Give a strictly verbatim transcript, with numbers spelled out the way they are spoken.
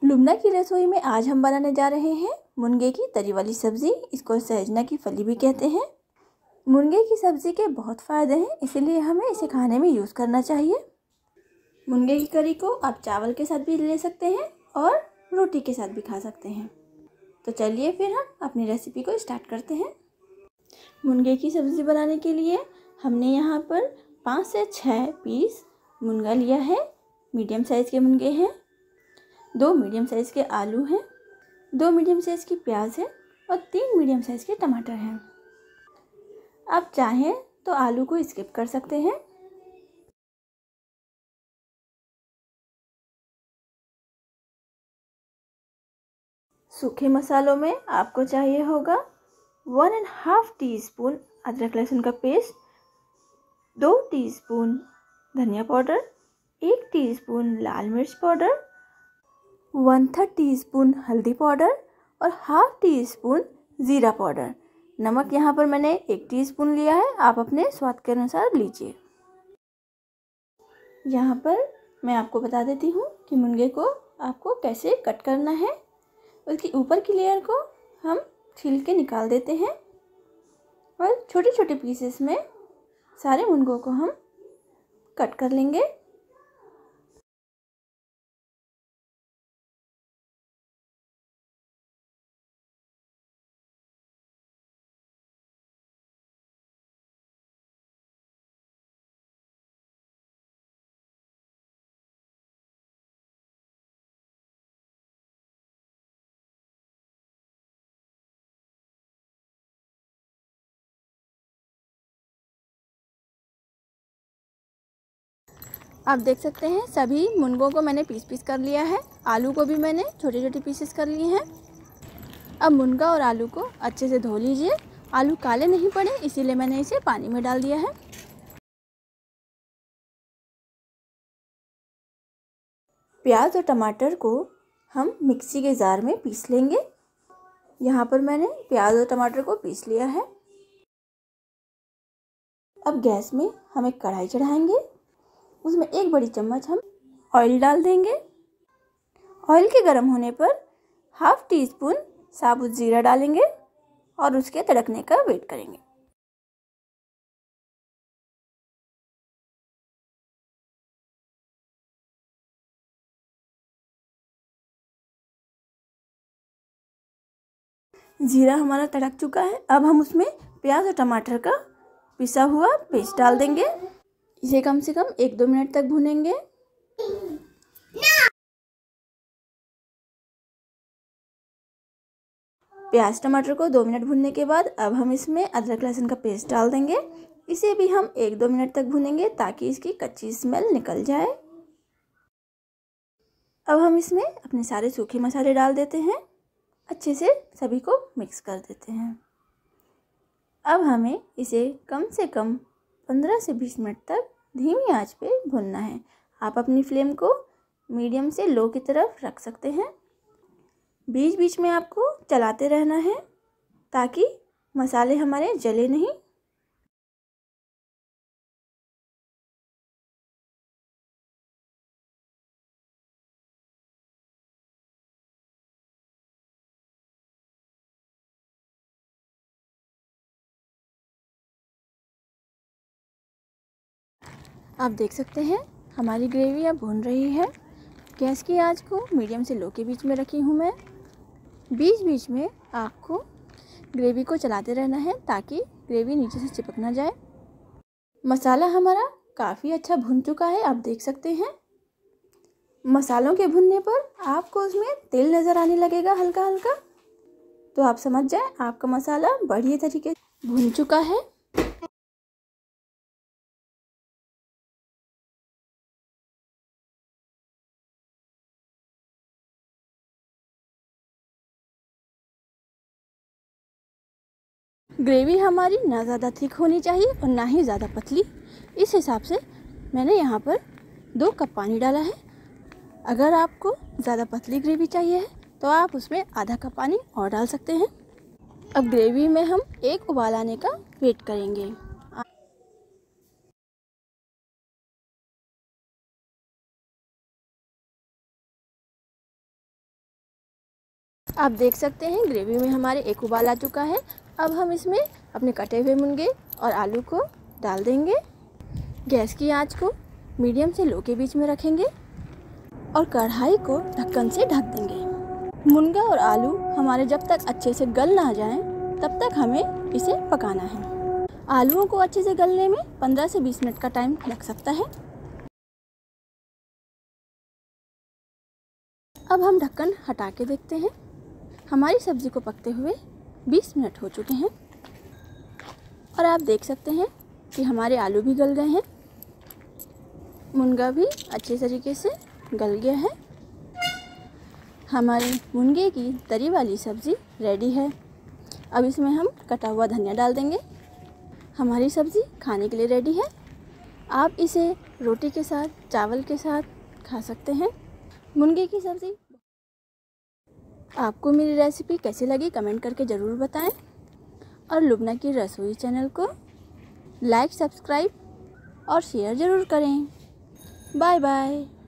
लुमना की रसोई में आज हम बनाने जा रहे हैं मुनगे की तरी वाली सब्ज़ी। इसको सहजना की फली भी कहते हैं। मुनगे की सब्ज़ी के बहुत फ़ायदे हैं, इसीलिए हमें इसे खाने में यूज़ करना चाहिए। मुनगे की करी को आप चावल के साथ भी ले सकते हैं और रोटी के साथ भी खा सकते हैं। तो चलिए फिर हम अपनी रेसिपी को स्टार्ट करते हैं। मुनगे की सब्ज़ी बनाने के लिए हमने यहाँ पर पाँच से छः पीस मुनगा लिया है। मीडियम साइज़ के मुनगे हैं। दो मीडियम साइज़ के आलू हैं, दो मीडियम साइज़ की प्याज है और तीन मीडियम साइज़ के टमाटर हैं। आप चाहें तो आलू को स्किप कर सकते हैं। सूखे मसालों में आपको चाहिए होगा one and half teaspoon अदरक लहसुन का पेस्ट, दो टीस्पून धनिया पाउडर, एक टीस्पून लाल मिर्च powder, one third teaspoon हल्दी पाउडर और हाफ टी स्पून ज़ीरा पाउडर। नमक यहाँ पर मैंने एक टीस्पून लिया है, आप अपने स्वाद के अनुसार लीजिए। यहाँ पर मैं आपको बता देती हूँ कि मुनगे को आपको कैसे कट करना है। उसकी ऊपर की लेयर को हम छील के निकाल देते हैं और छोटे छोटे पीसेस में सारे मुनगों को हम कट कर लेंगे। आप देख सकते हैं सभी मुनगों को मैंने पीस पीस कर लिया है। आलू को भी मैंने छोटे छोटे पीसेस कर लिए हैं। अब मुनगा और आलू को अच्छे से धो लीजिए। आलू काले नहीं पड़े, इसीलिए मैंने इसे पानी में डाल दिया है। प्याज और टमाटर को हम मिक्सी के जार में पीस लेंगे। यहाँ पर मैंने प्याज और टमाटर को पीस लिया है। अब गैस में हम एक कढ़ाई चढ़ाएंगे। उसमें एक बड़ी चम्मच हम ऑयल डाल देंगे। ऑयल के गर्म होने पर हाफ टी स्पून साबुत ज़ीरा डालेंगे और उसके तड़कने का वेट करेंगे। ज़ीरा हमारा तड़क चुका है। अब हम उसमें प्याज और टमाटर का पिसा हुआ पेस्ट डाल देंगे। इसे कम से कम एक दो मिनट तक भूनेंगे। प्याज टमाटर को दो मिनट भूनने के बाद अब हम इसमें अदरक लहसुन का पेस्ट डाल देंगे। इसे भी हम एक दो मिनट तक भूनेंगे ताकि इसकी कच्ची स्मेल निकल जाए। अब हम इसमें अपने सारे सूखे मसाले डाल देते हैं। अच्छे से सभी को मिक्स कर देते हैं। अब हमें इसे कम से कम पंद्रह से बीस मिनट तक धीमी आंच पे भूनना है। आप अपनी फ्लेम को मीडियम से लो की तरफ रख सकते हैं। बीच बीच में आपको चलाते रहना है ताकि मसाले हमारे जले नहीं। आप देख सकते हैं हमारी ग्रेवी अब भून रही है। गैस की आंच को मीडियम से लो के बीच में रखी हूँ मैं। बीच बीच में आपको ग्रेवी को चलाते रहना है ताकि ग्रेवी नीचे से चिपक ना जाए। मसाला हमारा काफ़ी अच्छा भुन चुका है, आप देख सकते हैं। मसालों के भुनने पर आपको उसमें तेल नज़र आने लगेगा हल्का हल्का, तो आप समझ जाए आपका मसाला बढ़िया तरीके से भुन चुका है। ग्रेवी हमारी ना ज़्यादा थिक होनी चाहिए और ना ही ज़्यादा पतली। इस हिसाब से मैंने यहाँ पर दो कप पानी डाला है। अगर आपको ज़्यादा पतली ग्रेवी चाहिए है तो आप उसमें आधा कप पानी और डाल सकते हैं। अब ग्रेवी में हम एक उबाल आने का वेट करेंगे। आप देख सकते हैं ग्रेवी में हमारे एक उबाल आ चुका है। अब हम इसमें अपने कटे हुए मुनगे और आलू को डाल देंगे। गैस की आंच को मीडियम से लो के बीच में रखेंगे और कढ़ाई को ढक्कन से ढक देंगे। मुनगा और आलू हमारे जब तक अच्छे से गल ना जाएं, तब तक हमें इसे पकाना है। आलूओं को अच्छे से गलने में पंद्रह से बीस मिनट का टाइम लग सकता है। अब हम ढक्कन हटा के देखते हैं। हमारी सब्ज़ी को पकते हुए बीस मिनट हो चुके हैं और आप देख सकते हैं कि हमारे आलू भी गल गए हैं, मुनगा भी अच्छे तरीके से गल गया है। हमारे मुनगे की तरी वाली सब्ज़ी रेडी है। अब इसमें हम कटा हुआ धनिया डाल देंगे। हमारी सब्ज़ी खाने के लिए रेडी है। आप इसे रोटी के साथ, चावल के साथ खा सकते हैं। मुनगे की सब्ज़ी। आपको मेरी रेसिपी कैसी लगी कमेंट करके ज़रूर बताएं और लुबना की रसोई चैनल को लाइक, सब्सक्राइब और शेयर ज़रूर करें। Bye bye.